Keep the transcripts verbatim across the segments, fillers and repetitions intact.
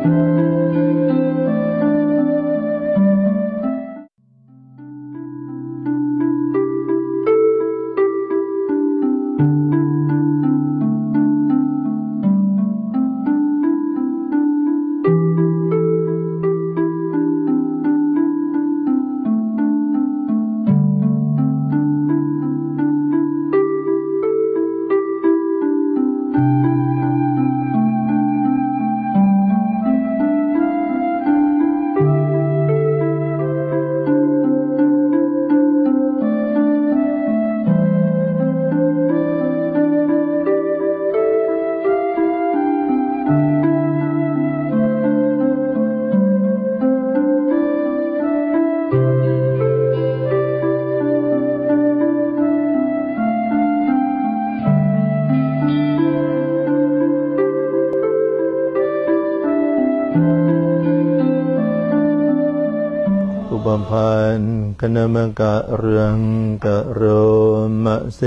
บพันคณมกะเรืองกะโรมะเส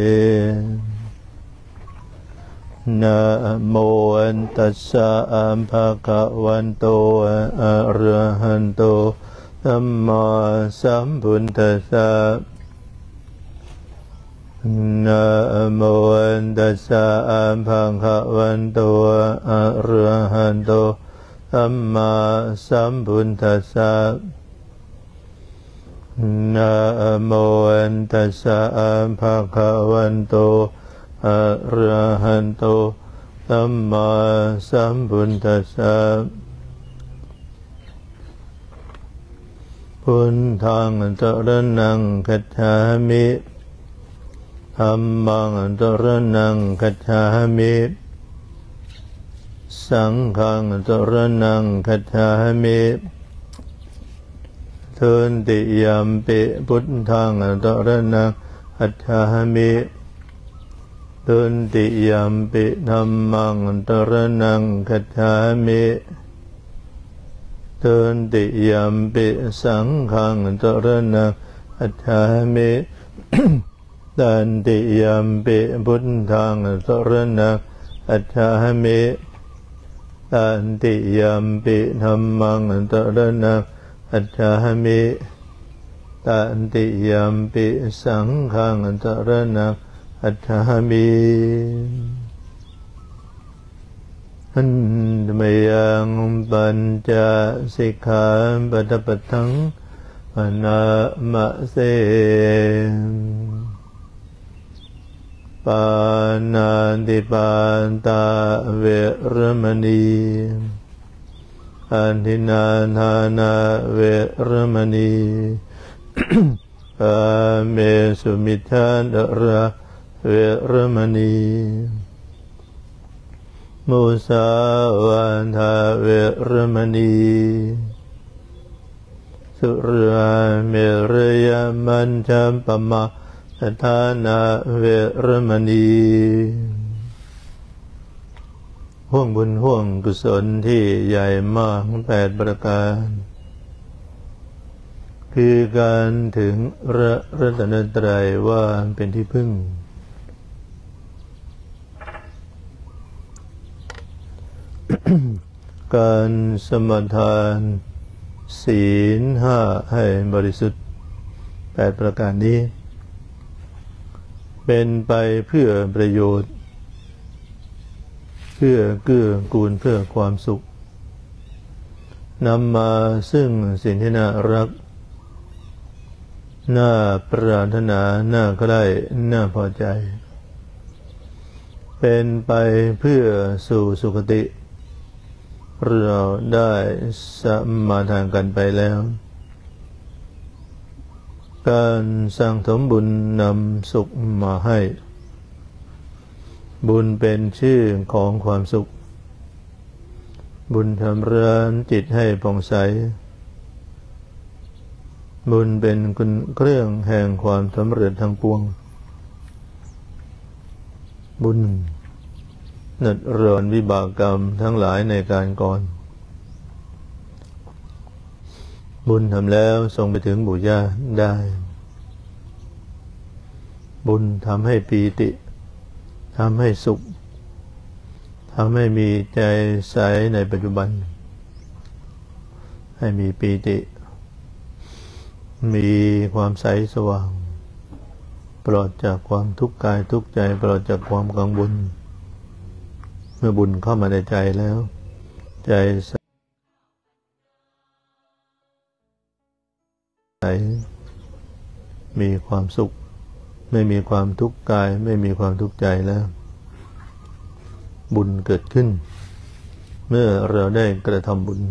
นะโมตัสสะภะคะวันโตอะระหันโตสัมมาสัมพุทธัสสะนะโมตัสสะภะคะวันโตอะระหันโตสัมมาสัมพุทธัสสะนะโมตัสสะภะคะวันโตอะระหันโตสัมมาสัมพุทธัสสะพุทธังสรณังคัจฉามิธัมมังสรณังคัจฉามิสังฆังสรณังคัจฉามิทุติยัมปิพุทธังสรณังคัจฉามิทุติยัมปิธัมมังสรณังคัจฉามิทุติยัมปิสังฆังสรณังคัจฉามิตันติยัมปิพุทธังสรณังคัจฉามิตันติยัมปิธัมมังสรณังคัจฉามิตันติยัมปิสังฆังสรณังคัจฉามิอันมยังปัญจสิกขาปะทัปทังปนะมะเสปานาติปาตาเวรมณีอันทินาทานาเวรมณีกาเมสุมิทาดระเวรมณีมุสาวาทาเวรมณีสุราเมรยมัญจัมปมาสถานาเวรมณีห่วงบุญห่วงกุศลที่ใหญ่มากแปดประการคือการถึงพระรัตนตรัยว่าเป็นที่พึ่งการสมทานศีลห้าให้บริสุทธิ์แปดประการนี้เป็นไปเพื่อประโยชน์เพื่อเกื้อกูลเพื่อความสุขนำมาซึ่งสิ่งที่น่ารักน่าปรารถนาน่าใกล้น่าพอใจเป็นไปเพื่อสู่สุคติเราได้สมาทานกันไปแล้วการสร้างสมบุญนำสุขมาให้บุญเป็นชื่อของความสุขบุญทำร้านจิตให้ผ่องใสบุญเป็นเครื่องแห่งความสำเร็จทั้งปวงบุญนัดรอนวิบากกรรมทั้งหลายในการก่อนบุญทำแล้วส่งไปถึงบุญญาได้บุญทำให้ปีติทำให้สุขทำให้มีใจใสในปัจจุบันให้มีปีติมีความใสสว่างปลอดจากความทุกข์กายทุกข์ใจปลอดจากความกังวลเมื่อบุญเข้ามาในใจแล้วใจใสมีความสุขไม่มีความทุกข์กายไม่มีความทุกข์ใจแล้วบุญเกิดขึ้นเมื่อเราได้กระทำบุญ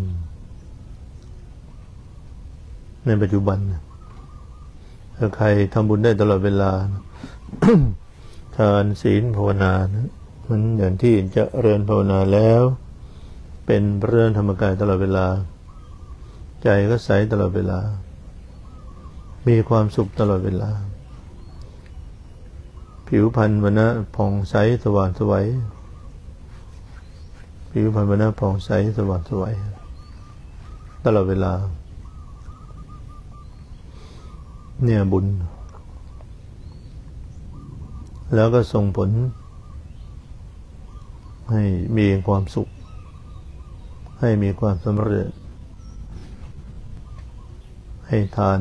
ในปัจจุบันถ้าใครทำบุญได้ตลอดเวลา ทานศีลภาวนานะมันอย่างที่จะเริญภาวนาแล้วเป็นพระธรรมกายตลอดเวลาใจก็ใสตลอดเวลามีความสุขตลอดเวลาผิวพรรณวรรณะผ่องใสสว่างไสวผิวพรรณวรรณะผ่องใสสว่างไสวตลอดเวลาเนี่ยบุญแล้วก็ส่งผลให้มีความสุขให้มีความสำเร็จให้ทาน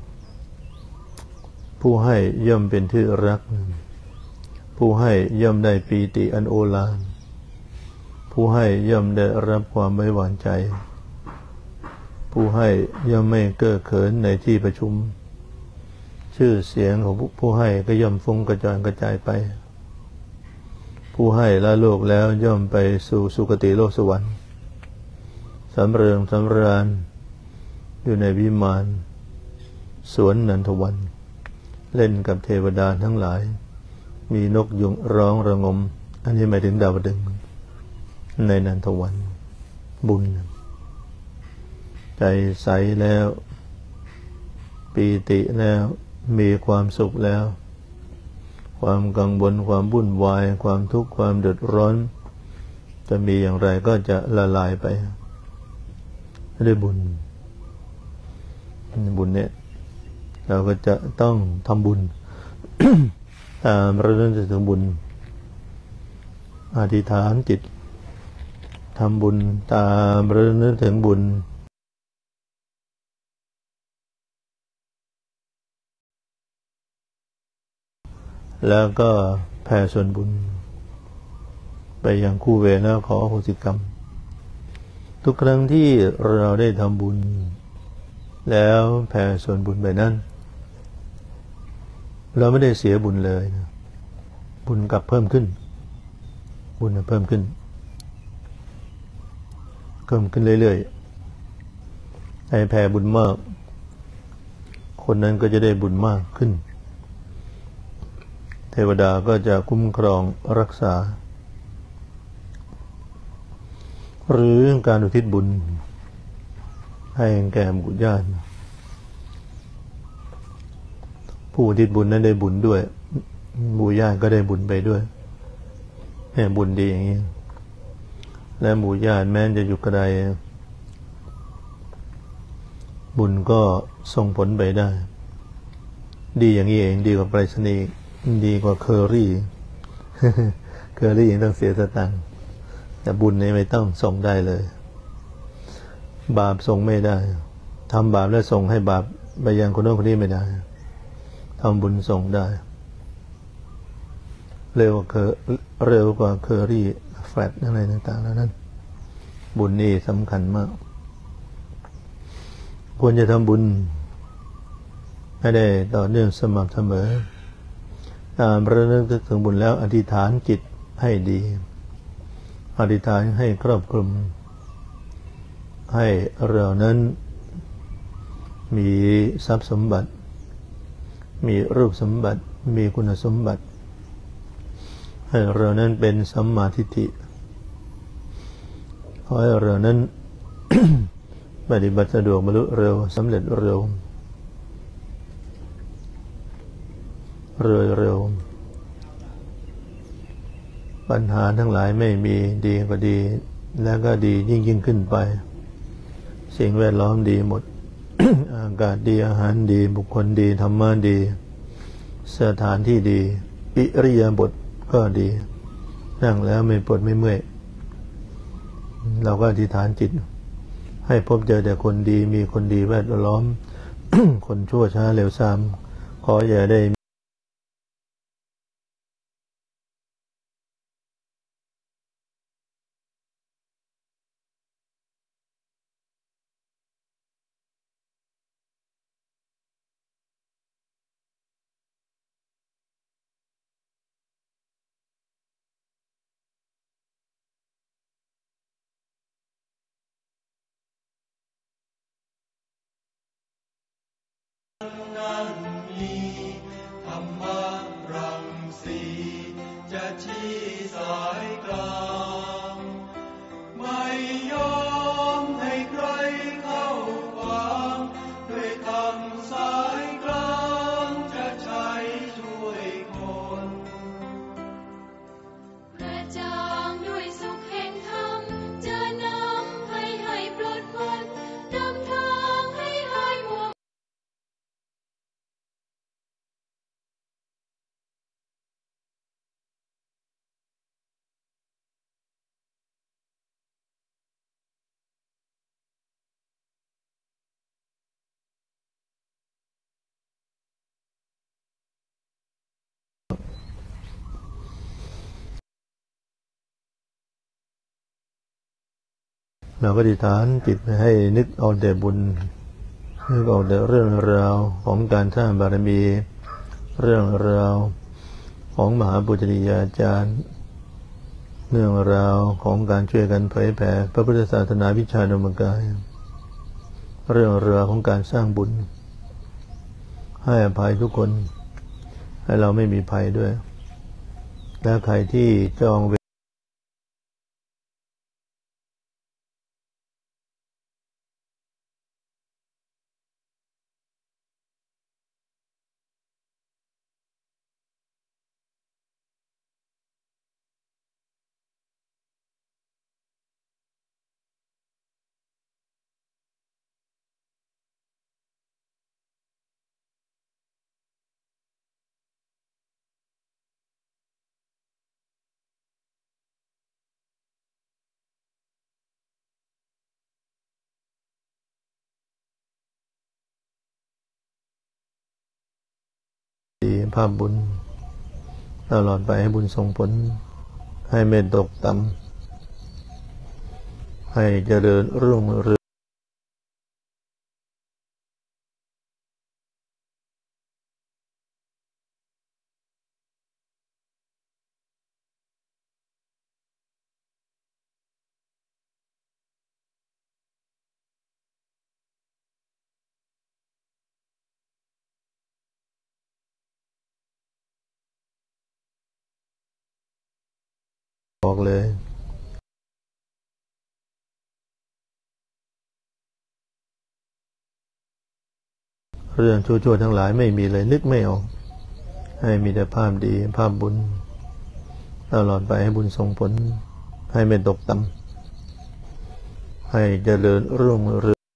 ผู้ให้ย่อมเป็นที่รักผู้ให้ย่อมได้ปีติอันโอฬารผู้ให้ย่อมได้รับความไว้วางใจผู้ให้ย่อมไม่เก้อเขินในที่ประชุมชื่อเสียงของผู้ให้ก็ย่อมฟุ้งกระจายกระจายไปผู้ให้ละโลกแล้วย่อมไปสู่สุคติโลกสวรรค์สำเริงสำราญอยู่ในวิมานสวนนันทวันเล่นกับเทวดาทั้งหลายมีนกยุงร้องระงมอันนี้หมายถึงดาวดึงส์ในนันทวันบุญใจใสแล้วปีติแล้วมีความสุขแล้วความกังวลความวุ่นวายความทุกข์ความเดือดร้อนจะมีอย่างไรก็จะละลายไปด้วยบุญบุญเนี่ยเราก็จะต้องทำบุญ ตามระลึกถึงบุญอธิษฐานจิตทำบุญตามระลึกถึงบุญแล้วก็แผ่ส่วนบุญไปยังคู่เวรแล้วขออโหสิกรรมทุกครั้งที่เราได้ทำบุญแล้วแผ่ส่วนบุญไปนั้นเราไม่ได้เสียบุญเลยนะบุญกลับเพิ่มขึ้นบุญเพิ่มขึ้นเพิ่มขึ้นเรื่อยๆให้แผ่บุญมากคนนั้นก็จะได้บุญมากขึ้นเทวดาก็จะคุ้มครองรักษาหรือการอุทิศบุญให้แก่หมู่ญาติผู้อุทิศบุญนั้นได้บุญด้วยหมู่ญาติก็ได้บุญไปด้วยแห่บุญดีอย่างนี้และหมู่ญาติแม้จะอยู่ไกลบุญก็ส่งผลไปได้ดีอย่างนี้เองดีกว่าไปรษณีย์ดีกว่าเคอรี่ เคอรี่ยังต้องเสียสตังค์แต่บุญนี้ไม่ต้องส่งได้เลยบาปส่งไม่ได้ทำบาปแล้วส่งให้บาปไปยังคนโน้นคนนี้ไม่ได้ทำบุญส่งได้เร็วกว่าเคอเร็วกว่าเคอรี่แฟลตอะไรต่างๆแล้วนั้นบุญนี่สำคัญมากควรจะทำบุญให้ได้ต่อเนื่องสม่ำเสมอตามระลึกถึงบุญแล้วอธิษฐานจิตให้ดีอธิษฐานให้ครอบคลุมให้เรานั้นมีทรัพย์สมบัติมีรูปสมบัติมีคุณสมบัติให้เรานั้นเป็นสัมมาทิฏฐิขอให้เรานั้น ปฏิบัติสะดวกบรรลุเร็วสำเร็จเร็วเร็วเร็วปัญหาทั้งหลายไม่มีดีก็ดีแล้วก็ดียิ่งยิ่งขึ้นไปสิ่งแวดล้อมดีหมด อากาศดีอาหารดีบุคคลดีธรรมะดีสถานที่ดีอิริยาบถก็ดีนั่งแล้วไม่ปวดไม่เมื่อยเราก็อธิษฐานจิตให้พบเจอแต่คนดีมีคนดีแวดล้อม คนชั่วช้าเร็วซ้ำขออย่าได้นั่นมีธรรมรังสีจะชี้สายกลางไม่ยอมให้ใครเข้าขวางด้วยธรรมสายกลางจะใช้ช่วยคนกระจ่างด้วยสุขแห่งธรรมจะนำให้ให้ปลดพ้นนำทางให้หายมัวเราก็อธิษฐานจิตให้นึกเอาแต่บุญนึกเอาแต่เรื่องราวของการสร้างบารมี เรื่องราวของมหาปุจริยาจารย์เรื่องราวของการช่วยกันเผยแผ่พระพุทธศาสนาวิชาดมกายเรื่องราวของการสร้างบุญให้อภัยทุกคนให้เราไม่มีภัยด้วยและใครที่จองภาพบุญตลอดไปให้บุญส่งผลให้ไม่ตกต่ำให้เจริญรุ่งเรืองบอกเลยเรื่องชั่วๆทั้งหลายไม่มีเลยนึกไม่ออกให้มีแต่ภาพดีภาพบุญตลอดไปให้บุญส่งผลให้ไม่ตกต่ำให้เจริญรุ่งเรือง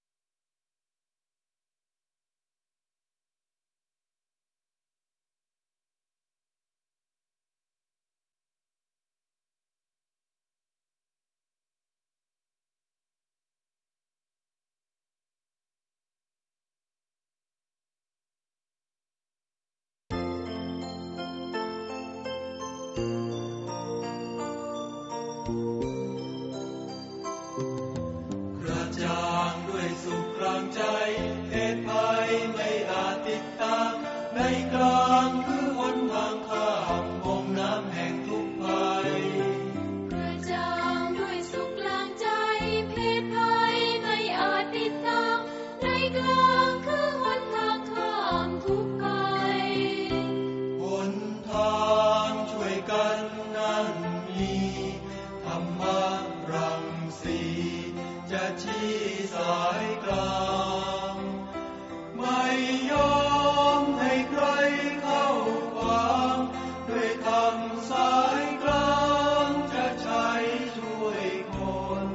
กระจ่างด้วยสุขกลางใจเหตุภัยไม่อาจติดตามในกลางคือหนทางข้ามมงน้ำแห่งทุกภัยกระจ่างด้วยสุขกลางใจเพศภัยไม่อาจติดตามในกลางคือหนทางข้ามทุกภัยหนทางช่วยกันนั้นมีธรรมรังสีจะชี้สายกลางไม่ยอมให้ใครเข้าขวางด้วยธรรมสายกลางจะใช้ช่วยคน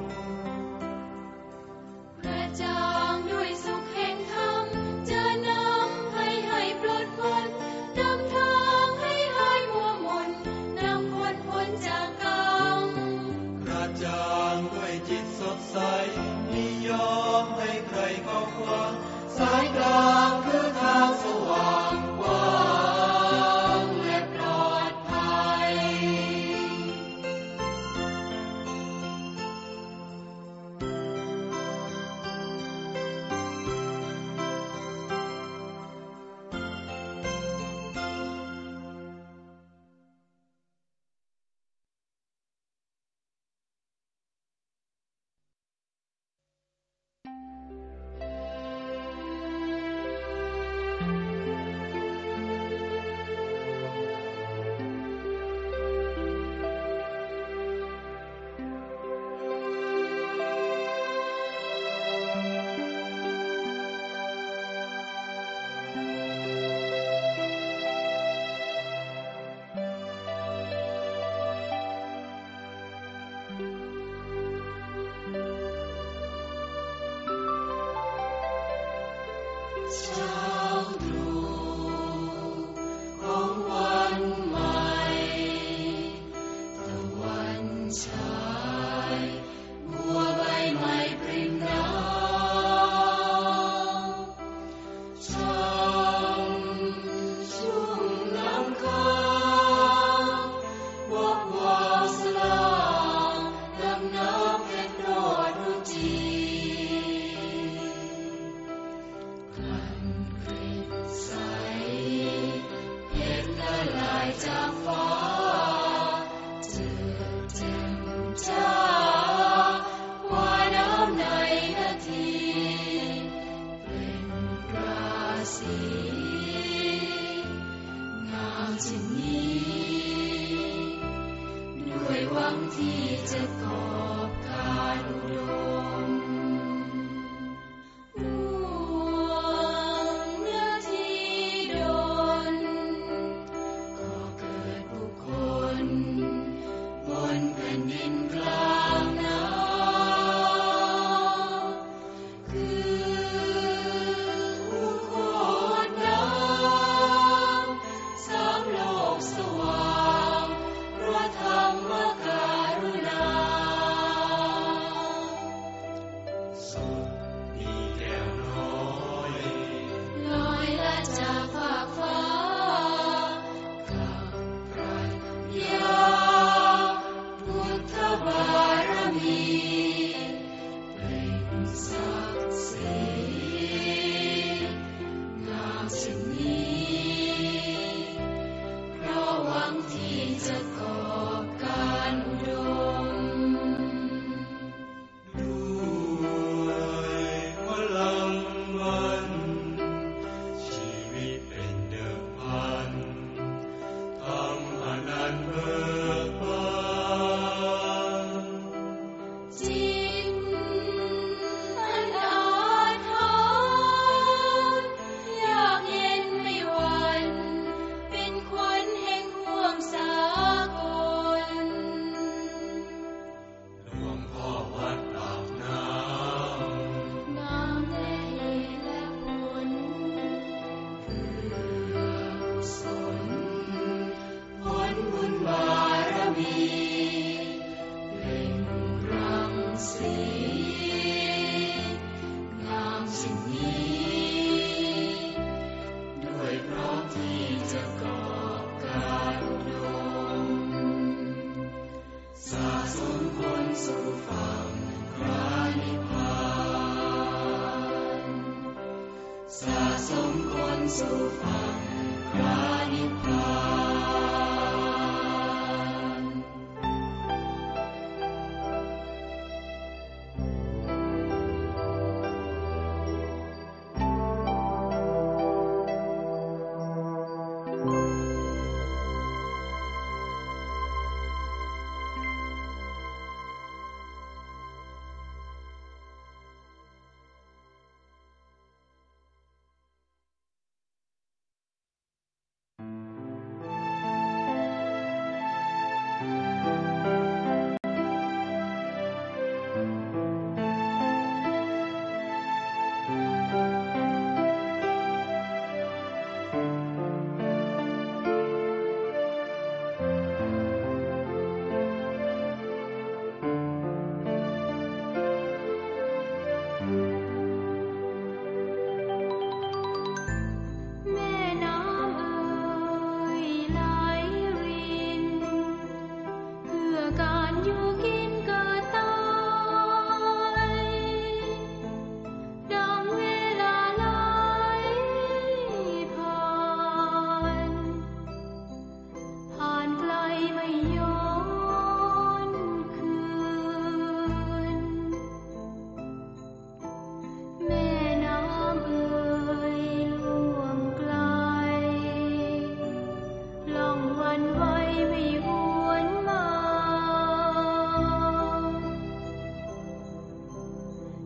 กระจ่างด้วยสุขแห่งธรรมจะนำให้ให้ปลดพ้นนำทางให้หายมัวหม่นนำคนพ้นจากกรรมกระจ่างด้วยจิตสดใสนิยยอมให้ใครเข้าขวางสายกลางคือทางสว่างกว้างและปลอดภัย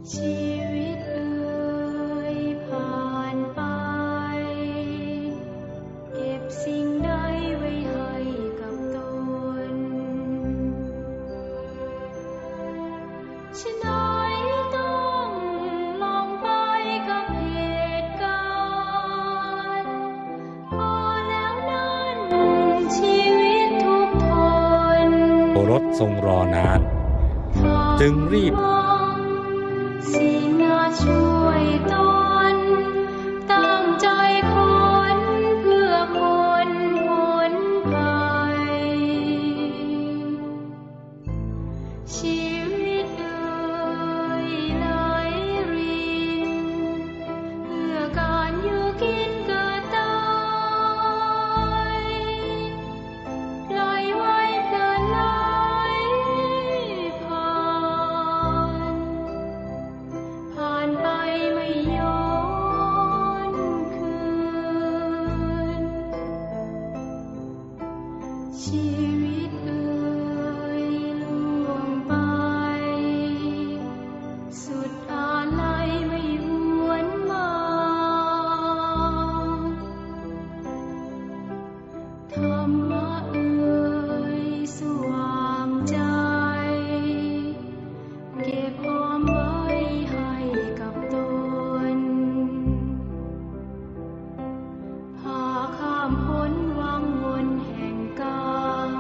ชีวิตเอ่ยผ่านไปเก็บสิ่งใดไว้ให้กับตนฉะนั้นต้องลองไปกับเหตุการณ์พอแล้วนั้นชีวิตทุกทนรถทรงรอนานจึงรีบสิ่งน่าช่วยตนตั้งใจคนเพื่อคนพ้นภัยชีวิตเอ่ยไหลรินเพื่อการอยู่กินเกิดตายปล่อยไว้เพลินไหลผ่านผ่านไปไม่ย้อนคืนชีวิตเอ่ยล่วงไปสุดอาลัยไม่หวนมาธรรมะเอ่ยสว่างใจเก็บหอมไว้ให้กับตนพาข้ามพ้นวังวนแห่งกรรม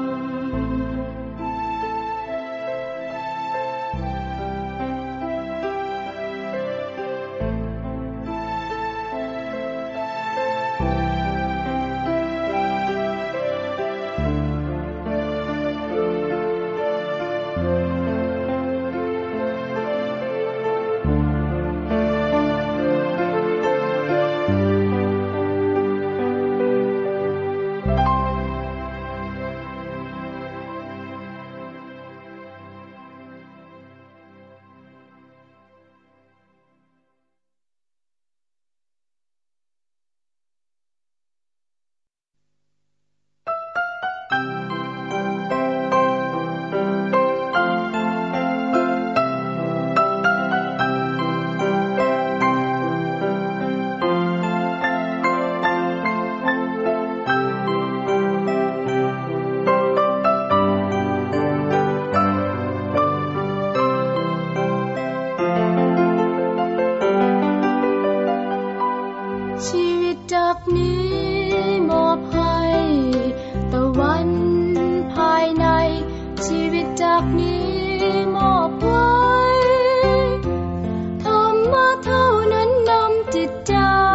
ชีวิตจากนี้มอบให้ตะวันภายในชีวิตจากนี้มอบไว้ธรรมะเท่านั้นนำจิตใจ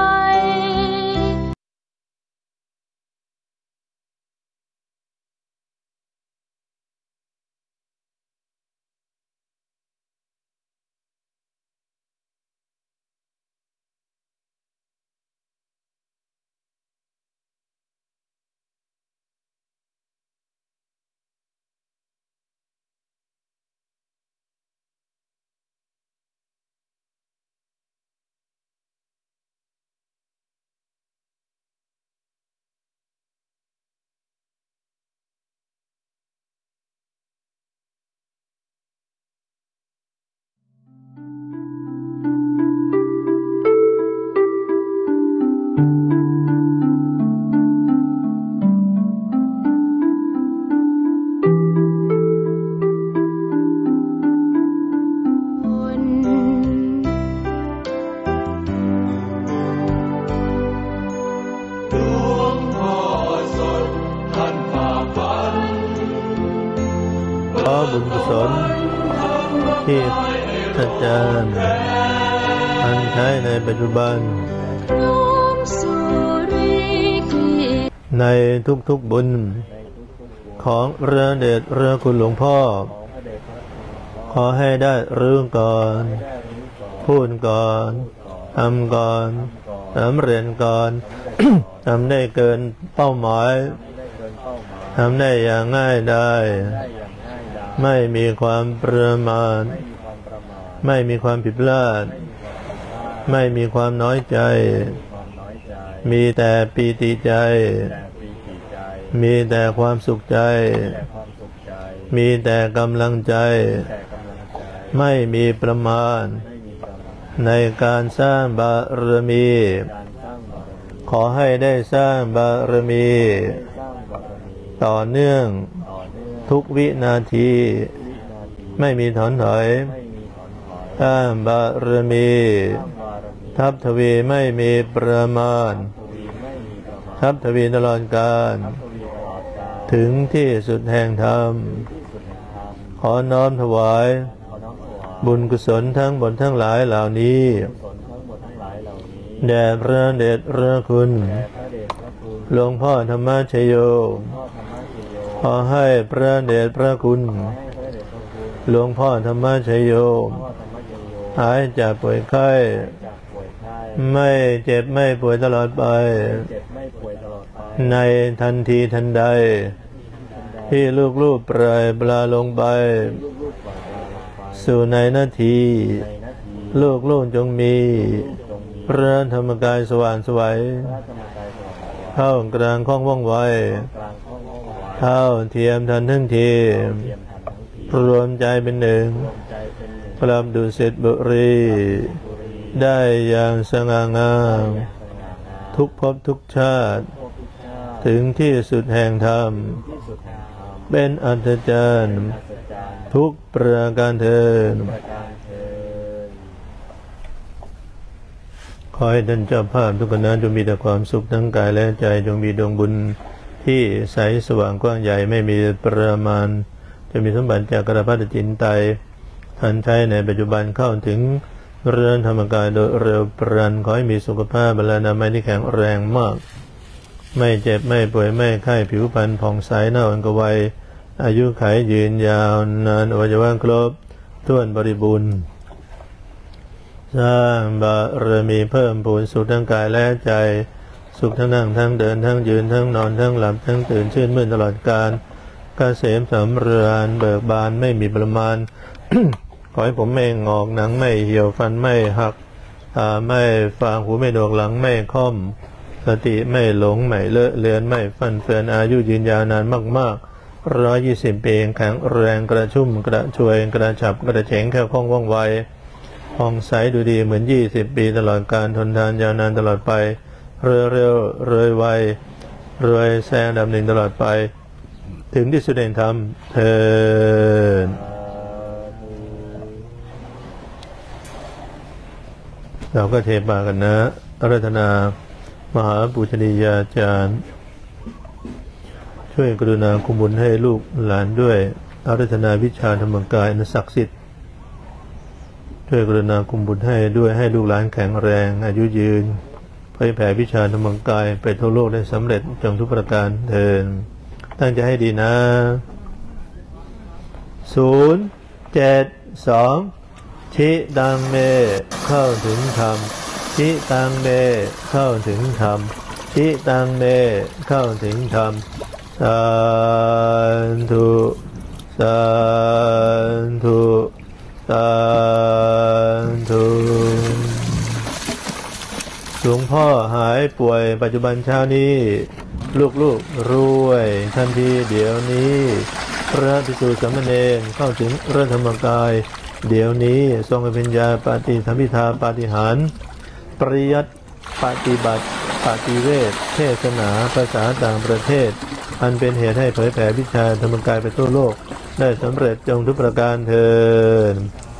บุญกุศลที่ท่านอาจารย์ท่านใช้ในปัจจุบันในทุกๆบุญของพระเดชพระคุณหลวงพ่อขอให้ได้เรื่องก่อนพูดก่อนทำก่อนสำเร็จก่อน ทำได้เกินเป้าหมายทำได้อย่างง่ายได้ไม่มีความประมาทไม่มีความผิดพลาดไม่มีความน้อยใจมีแต่ปีติใจมีแต่ความสุขใจมีแต่กำลังใจไม่มีประมาณในการสร้างบารมีขอให้ได้สร้างบารมีต่อเนื่องทุกวินาทีไม่มีถอนถอยสร้างบารมีทับทวีไม่มีประมาณทับทวีตลอดกาลถึงที่สุดแห่งธรรมขอน้อมถวายบุญกุศลทั้งบนทั้งหลายเหล่านี้แด่พระเดชพระคุณหลวงพ่อธรรมชโยขอให้พระเดชพระคุณหลวงพ่อธรรมชโยหายจากป่วยไข้ไม่เจ็บไม่ป่วยตลอดไปในทันทีทันใดที่ลูกๆปล่อยปลาลงไปสู่ในนาทีลูกๆจงมีพระธรรมกายสว่างไสวเข้ากลางคล่องว่องไวเท่าเทียมทันทั้งทีรวมใจเป็นหนึ่งกลับดุสิตบุรีได้อย่างสง่างามทุกภพทุกชาติถึงที่สุดแห่งธรรมเป็นอัศจรรย์ทุกประการเถิดขอให้ท่านเจ้าภาพทุกคณะจงมีแต่ความสุขทั้งกายและใจจงมีดวงบุญที่ใสสว่างกว้างใหญ่ไม่มีประมาณจะมีสมบัติจากกระพัดจินไตท่านใช้ในปัจจุบันเข้าถึงเรือนธรรมกายโดยเร็วปราณขอให้มีสุขภาพบรรณาไม้ที่แข็งแรงมากไม่เจ็บไม่ป่วยไม่ไข้ผิวพรรณผ่องใสหน้าอ่อนกวัยอายุขัยยืนยาวนานอวัยวะครบถ้วนบริบูรณ์สร้างบารมีเพิ่มพูนสุขทั้งกายและใจสุขทั้งนั่งทั้งเดินทั้งยืนทั้งนอนทั้งหลับทั้งตื่นชื่นมื่นตลอดกาลเกษมสำราญเบิกบานไม่มีประมาณ ขอให้ผมไม่งอกหนังไม่เหี่ยวฟันไม่หักตาไม่ฟางหูไม่ดวกหลังไม่ค่อมสติไม่หลงไม่เลอะเลือนไม่ฟันเฟือนอายุยืนยาวนานมากๆร้อยยี่สิบปีแข็งแรงกระชุ่มกระชวยกระฉับกระเฉงแค่คล่องว่องไวผ่องใสดูดีเหมือนยี่สิบปีตลอดการทนทานยาวนานตลอดไปเร็วเร็วรวยไวรวยแซงดำหนึ่งตลอดไปถึงที่สุดแห่งธรรมเถิดเราก็เทปากันนะอาราธนามหาปุชนียาจารย์ช่วยกรุณาคุมบุญให้ลูกหลานด้วยอาราธนาวิชาธรรมกายอันศักดิ์สิทธิ์ช่วยกรุณาคุมบุญให้ด้วยให้ลูกหลานแข็งแรงอายุยืนเผยแผ่วิชาธรรมกายไปทั่วโลกได้สำเร็จจงทุกประการเถิดตั้งใจให้ดีนะศูนย์เจ็ดสองชิตังเมเข้าถึงธรรมชิตังเมเข้าถึงธรรมชิตังเมเข้าถึงธรรมสาธุสาธุสาธุหลวงพ่อหายป่วยปัจจุบันเช้านี้ลูกๆรวยทันทีเดี๋ยวนี้พระภิกษุสามเณรเข้าถึงพระธรรมกายเดี๋ยวนี้ทรงอภิญญาปฏิสัมภิทาปาฏิหาริย์ปริยัติปฏิบัติปฏิเวทเทศนาภาษาต่างประเทศอันเป็นเหตุให้เผยแผ่วิชาธรรมกายไปทั่วโลกได้สำเร็จจงทุกประการเถิด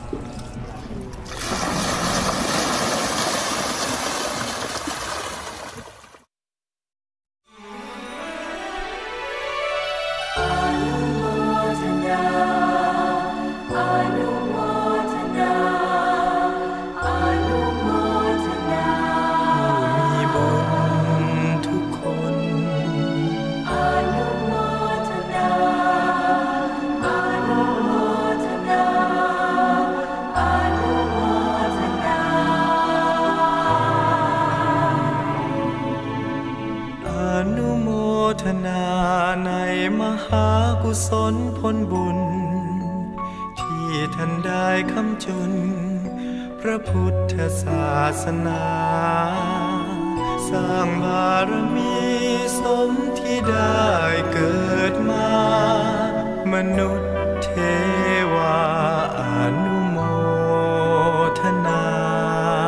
กุศลผลบุญที่ท่านได้คำจุนพระพุทธศาสนาสร้างบารมีสมที่ได้เกิดมามนุษย์เทวาอนุโมทนา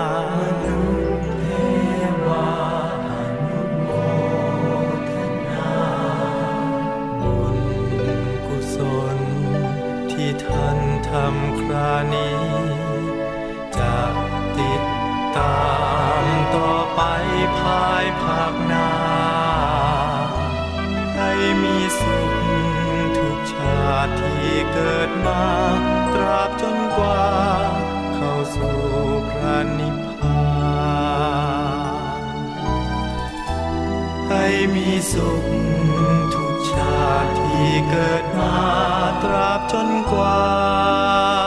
ตามต่อไปภายภาคหน้าให้มีสุขทุกชาติที่เกิดมาตราบจนกว่าเข้าสู่พระนิพพานให้มีสุขทุกชาติที่เกิดมาตราบจนกว่า